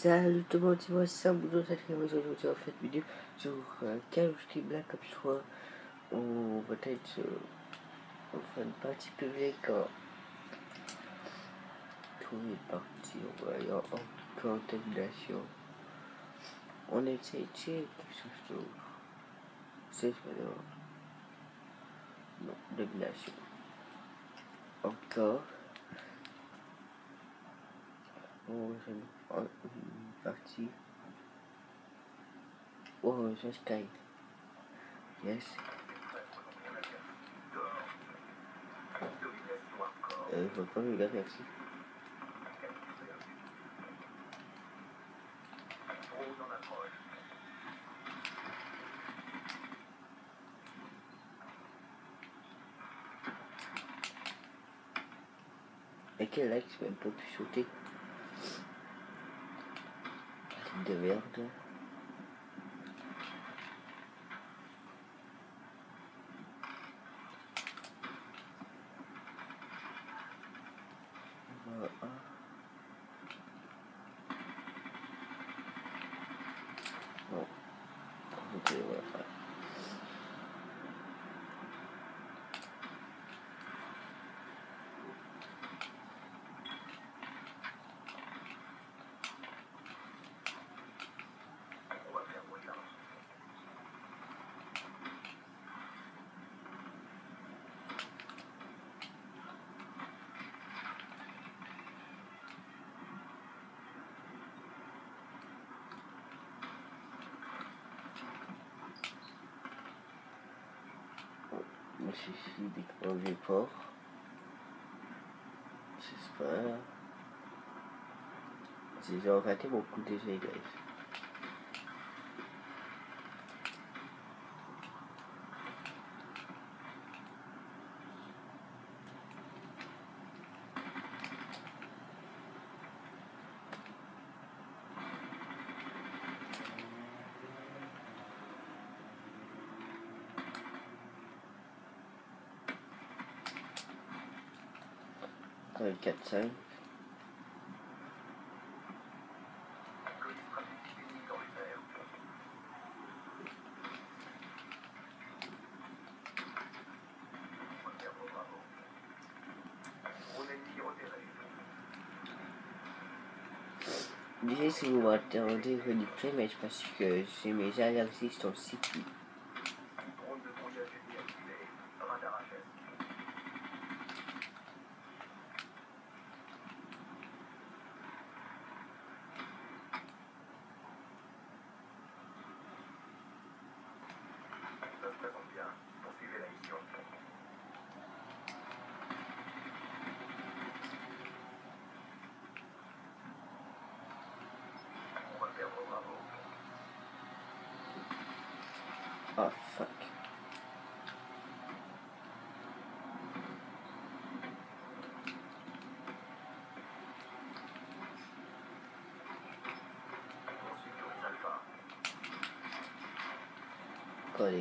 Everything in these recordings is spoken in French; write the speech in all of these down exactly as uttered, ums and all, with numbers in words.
Salut tout le monde, c'est moi Sam Boudon, cette aujourd'hui en fait vidéo sur euh, Call of Duty Black Ops trois. On va être euh, on fera une partie publique en première partie, on va aller en contamination. On essaie de tirer quelque chose d'autre. C'est pas non. Non, domination. Encore. On va faire une, une partie. Oh, je sky. Yes. Euh, je vais pas me garder merci. Et quel like, c'est même pas pu sauter. De merde. Voilà. Bon. Ok, voilà. Il suffit d'écraser fort. J'espère. J'ai raté beaucoup déjà, guys. quatre cinq. Déjà si vous m'attendez le replay, mais je pense que j'ai mes allergies sur le site. Oh fuck. Correct.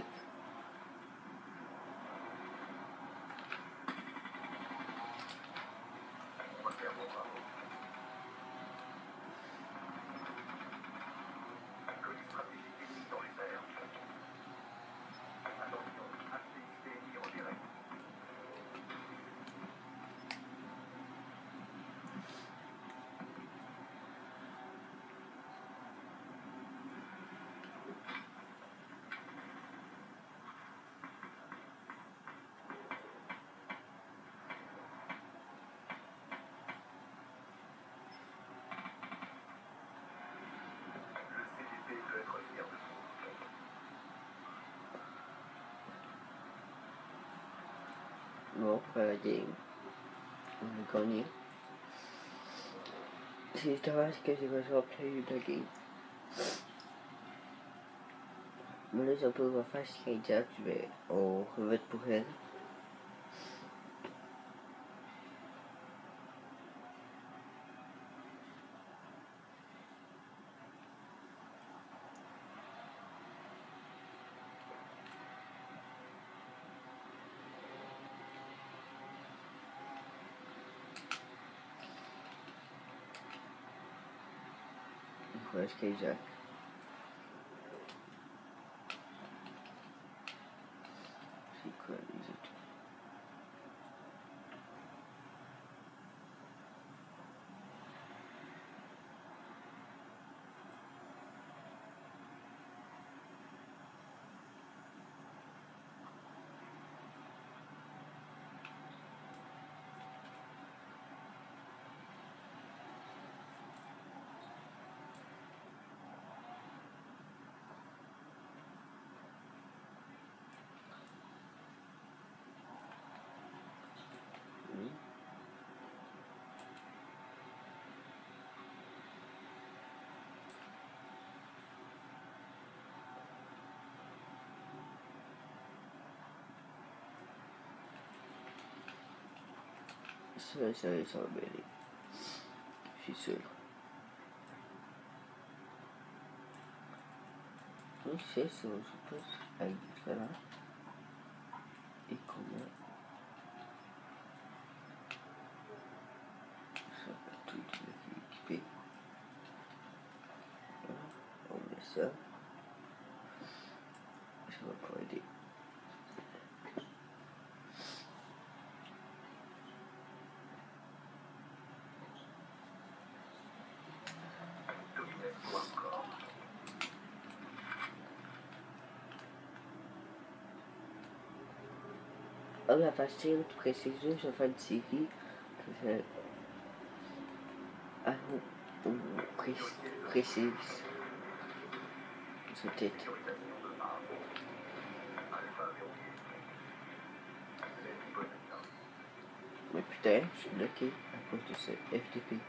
Bon, pas la game. On a gagné. C'est dommage que j'ai pas repris la game. Mais là, je peux refaire Skyjack, je vais au revêt pour elle. Acho que é Jack. Ça va, ça va, ça va bien aller. Je suis sûr. Oui, c'est ça, je pense. Avec ça là. Et comment ça va tout équiper. Voilà, on met ça. Ça va encore aider. Ah, la pastilha muito precisa, já vai seguir. Ah, o, o preciso. C'était. Mais putain, je suis bloqué à cause de ce F T P.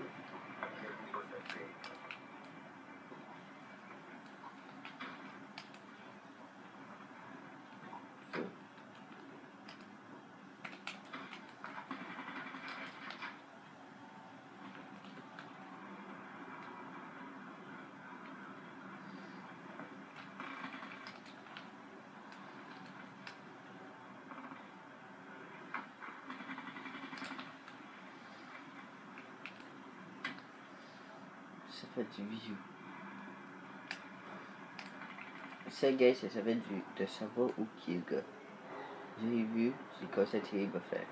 Ça fait du vieux. Ça, gars, ça s'appelle du de savoir où qui est le gars. J'ai vu, c'est quoi ça qu'il va faire.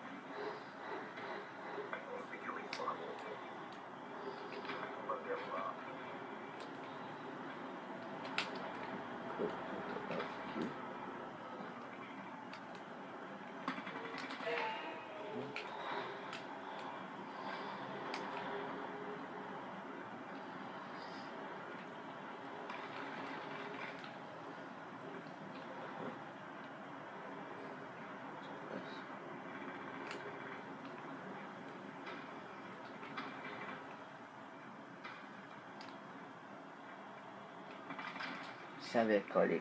Ça va être collé.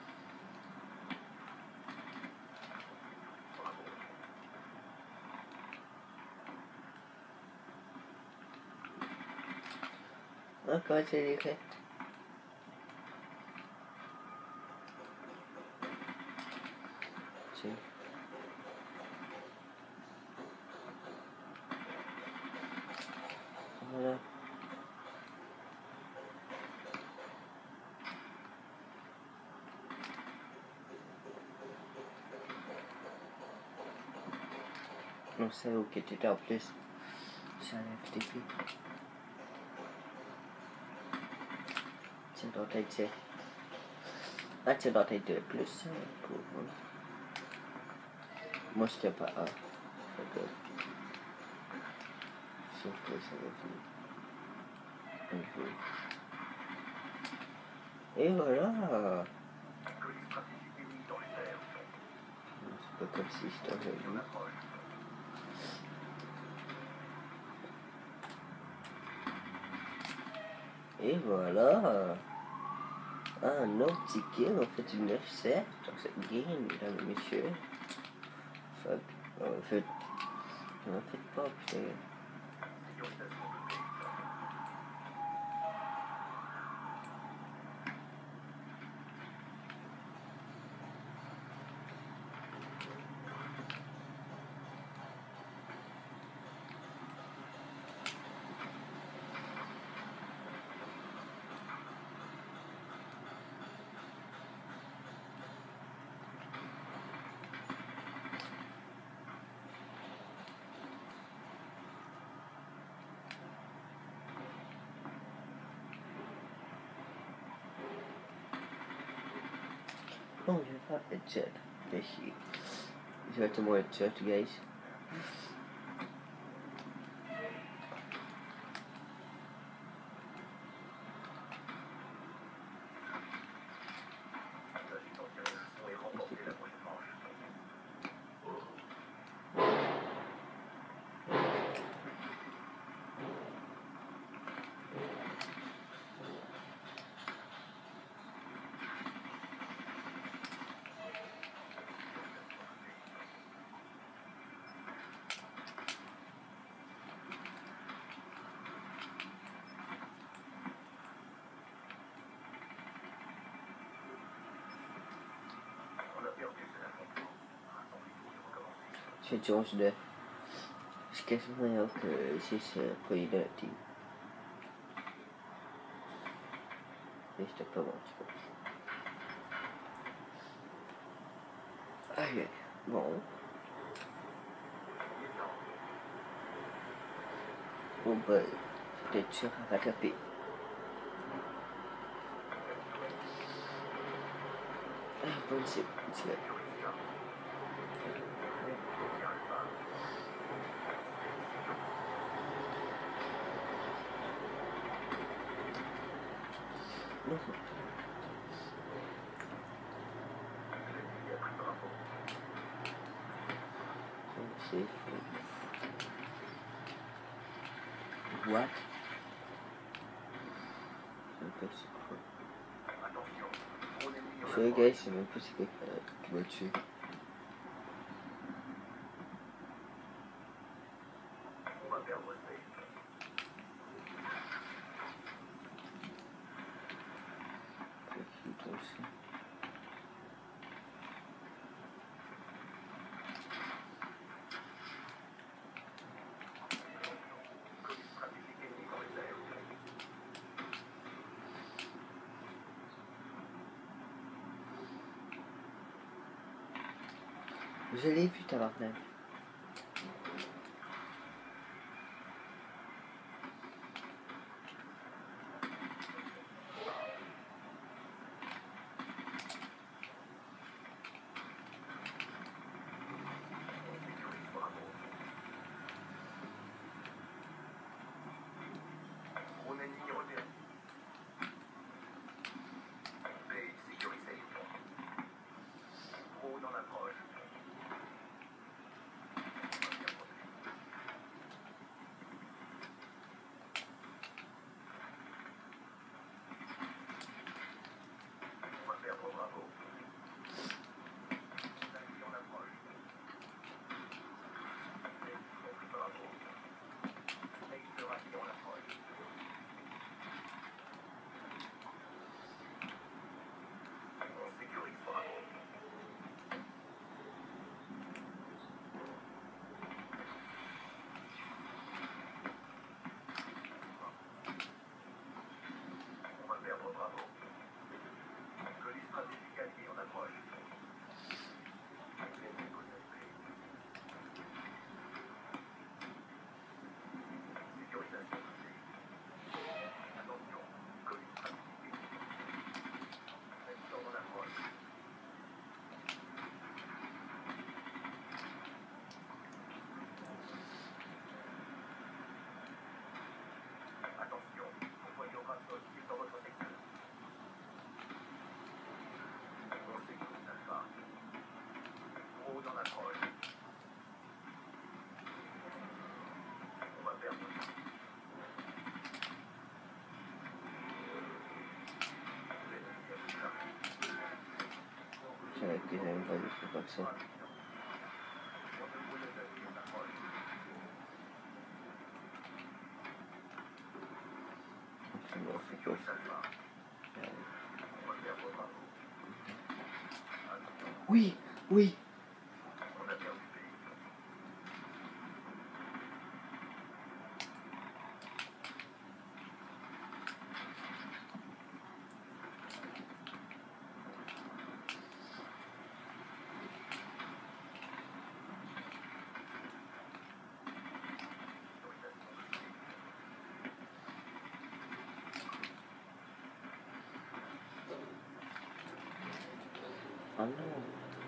Encore c'est les faits. Tiens. Voilà. Non, c'est où qui était en plus. C'est un F T P. Tiens, dans ta tête. Ah, tiens, dans ta tête plus. Pour moi. Moi, c'était pas A. D'accord. Sauf que ça va venir. Un jour. Et voilà. C'est pas comme si je t'avais vu. Et voilà. Ah, un autre ticket, on fait une neuf sept dans cette game, mesdames et messieurs. Fuck. En fait, en fait pas, putain. Oh, j'ai pas headset. Fais chier. Je vais mettre mon headset, guys. Cioè, Jones de Esquece me que si se foi direitinho. Isto é para bom, desculpa. Ai, ai. Bom. O bem. Deixa eu arrancar a pi. Ah, pode ser, pode ser. Safe. What? Je sais guys, c'est même pas si quelqu'un qui va le tuer. Je l'ai vu tout à l'heure même. J'avais que j'aime pas du tout comme ça. Oui, oui. Ah non.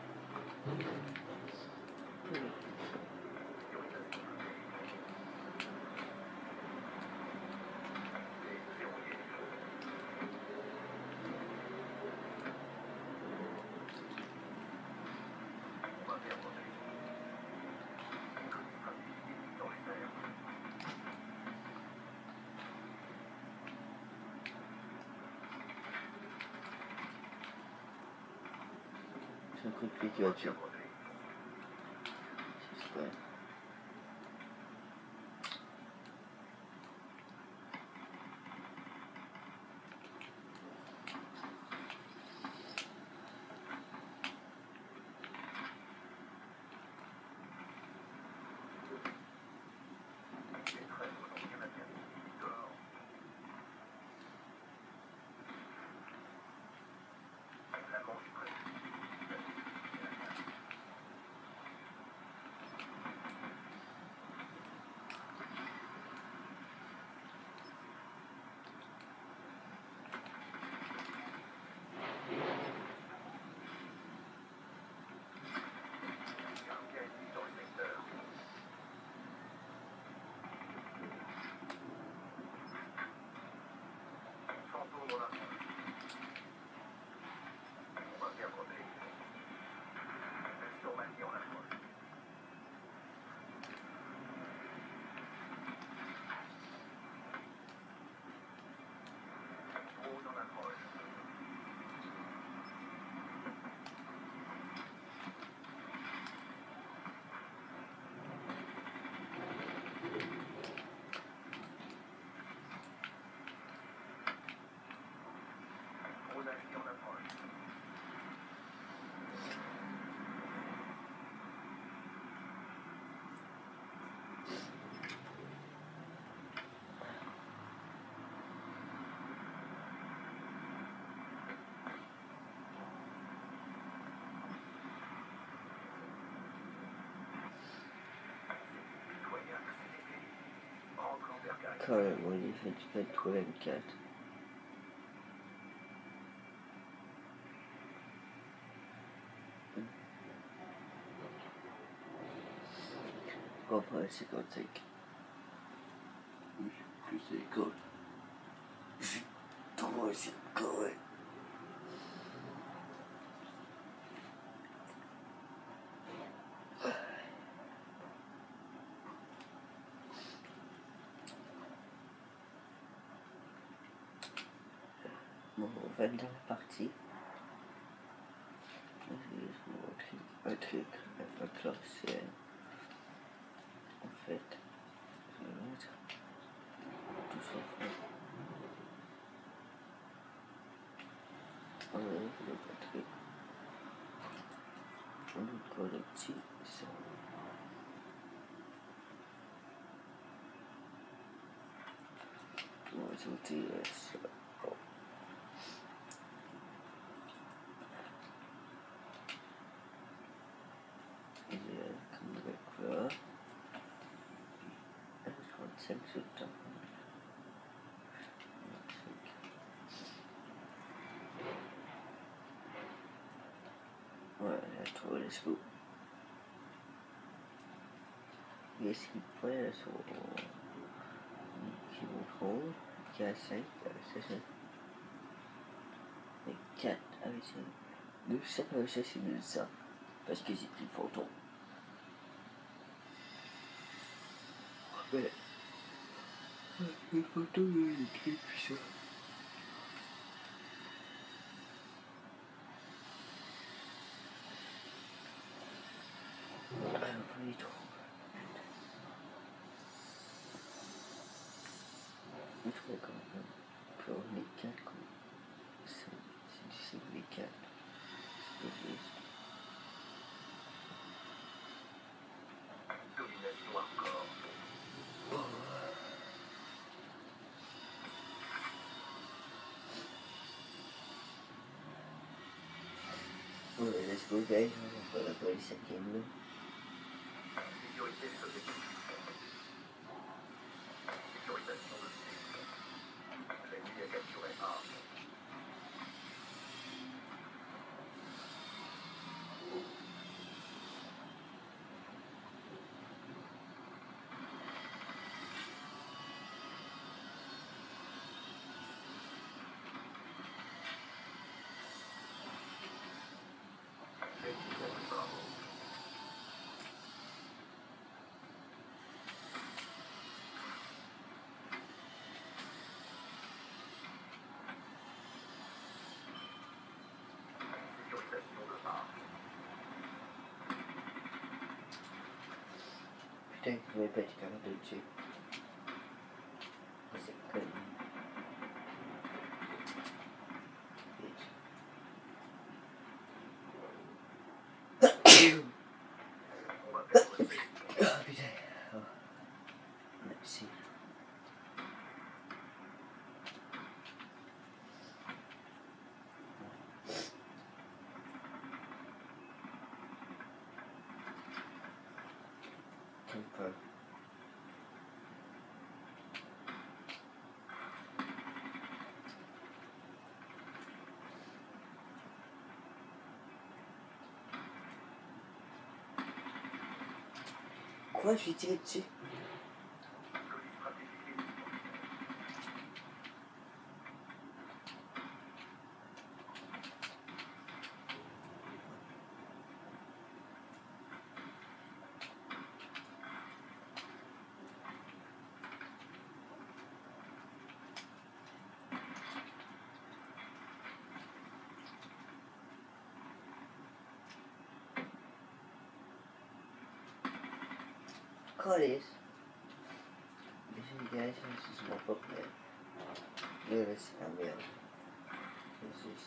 C'est un coup de pied qui va tuer. C'est vrai. Currently, it's been twenty-quatre. Après, cinquante-cinq. Plus l'école. J'ai trop essayé de courir. Bon, on va être dans la partie. Je vais vous montrer un truc, un peu classique. En fait, je vais mettre tout ça en fait. On enlève le batterie. On le connecte ça. On va ajouter ça. Oh. Il y a comme le là. trente-cinq sur le temps. Voilà, tout let's go. Et ce qu'il pourrait sur qui montreront qu'il y a cinq, c'est ça. Et quatre avec ça. deux, sept avec ça, c'est deux ça. Parce que j'ai pris le photo. Mais les photos, il y a écrit puis ça. Alors, on y trouve. On trouve quand même. Puis on est quatre comme ça. C'est du les quatre. C'est juste. Domination encore. Ouais, let's go guys, on va la voir les cinquièmes là. Sécurité des objectifs. Sécurisation de l'ennemi. L'ennemi a capturé A. Aspetta che mi peti la dolce. Così, così. Sì. Confirm. Quoi, je suis tiré dessus? Collies. This guys this is more popular. Here is Camille. This is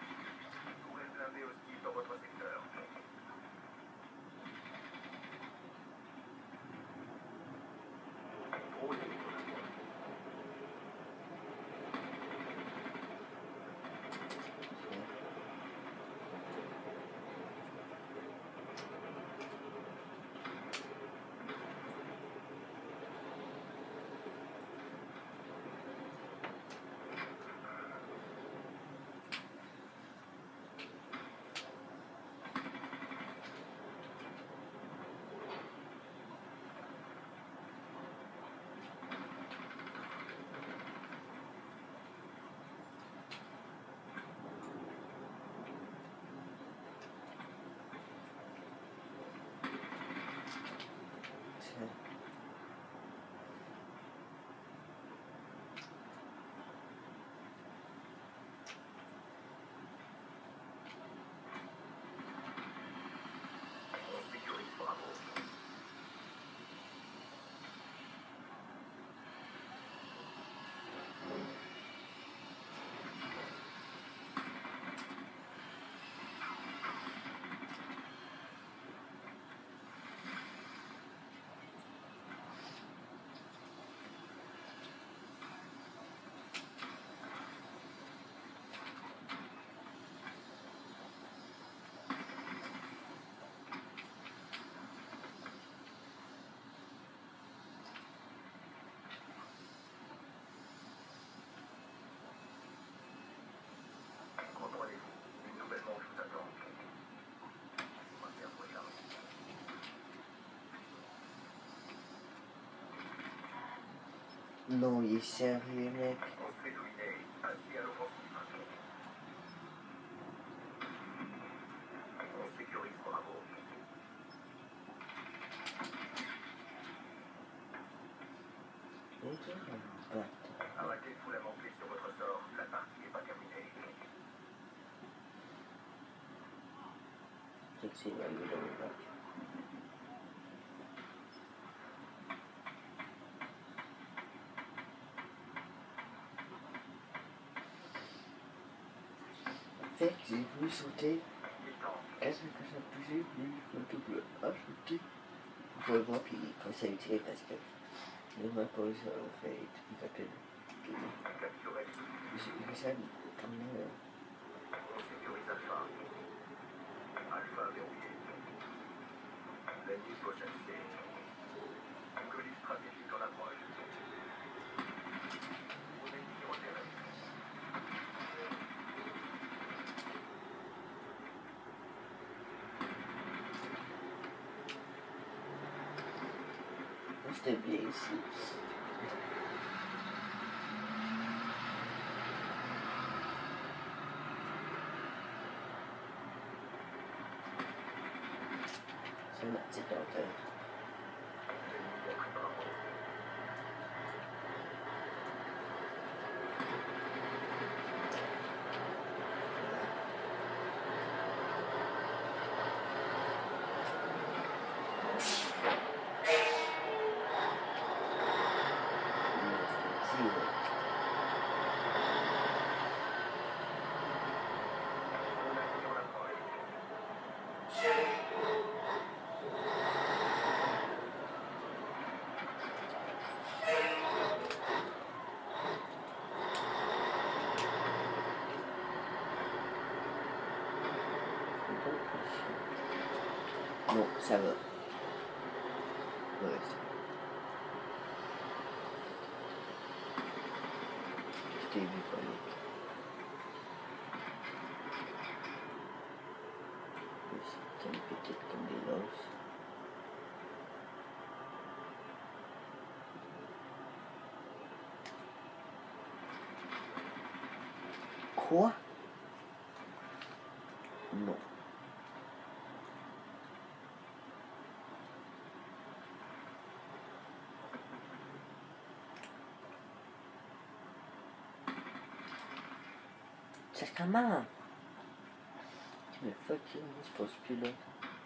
non, il est sérieux, mec. Arrêtez de vous lamenter sur votre sort, la partie n'est pas terminée. C'est que c'est la gueule de mon bac. Fait que j'ai voulu sauter. Est-ce que ça a bougé? Oui, je peux double ajouter. Pour le voir, puis quand ça a utilisé parce que le m'a pas eu ça fait tout rapide. J'ai ça comme là. Sécurise Alpha. Alpha verrouillé. L'ennemi prochaine. Colis stratégique en approche. Ennemi repéré. C'était bien ici. C'est ma petite hauteur. Non, ça va. On va rester. Je t'ai vu pas l'autre. C'est une petite comme des losses. Quoi? Non. C'est comment? Tu me fucking, je pense plus là.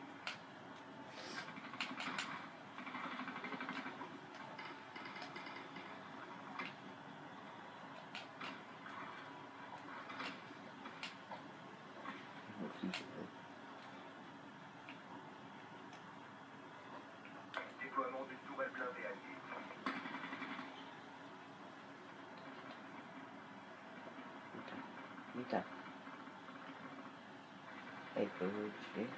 Déploiement d'une tourelle blindée alliée. Vita. Ecco, sì.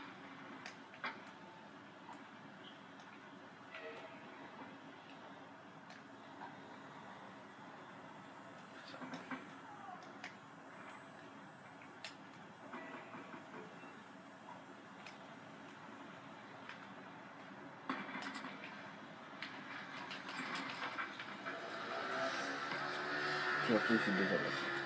Puis après, je suis déjà là.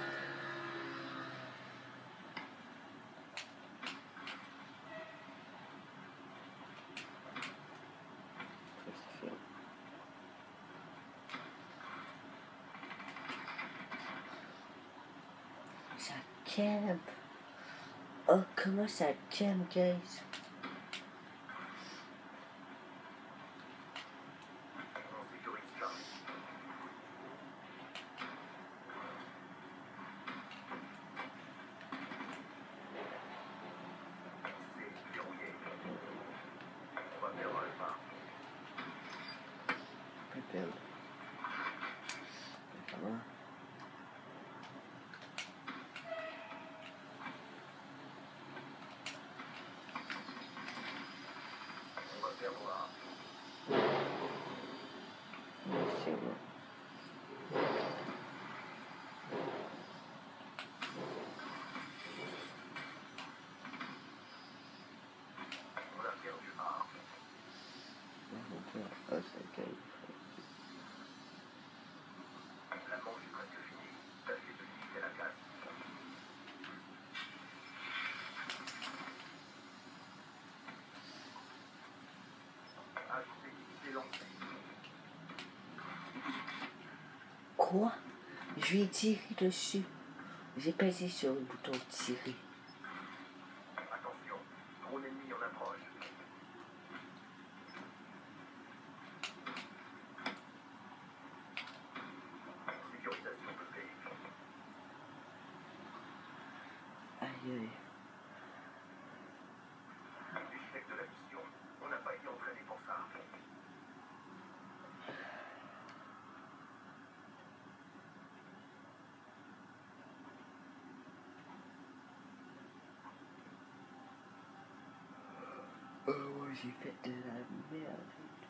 Ça camp. Oh, comment ça camp, guys? On sécurise Charlie. C'est verrouillé. On va perdre le phare. Plus perdre. Comment? On va perdre la... C'est bon. On a perdu A. Ah, c'est ok. La manche est presque finie. Tâchez de limiter la casse. Ajoutez unité lancée. Quoi? Je vais tirer dessus. J'ai pesé sur le bouton tirer. Attention, drone ennemi en approche. Sécurisation de véhicule. Aïe aïe. L'échec de la mission. On n'a pas été entraîné pour ça. Oh, j'ai fait de la merde.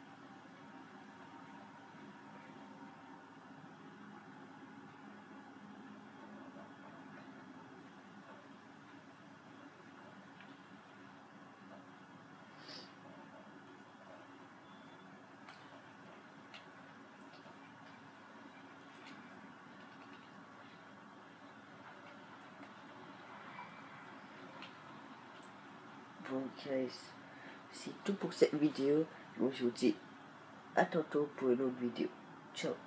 Bon, guys, c'est tout pour cette vidéo. Moi, je vous dis à tantôt pour une autre vidéo. Ciao.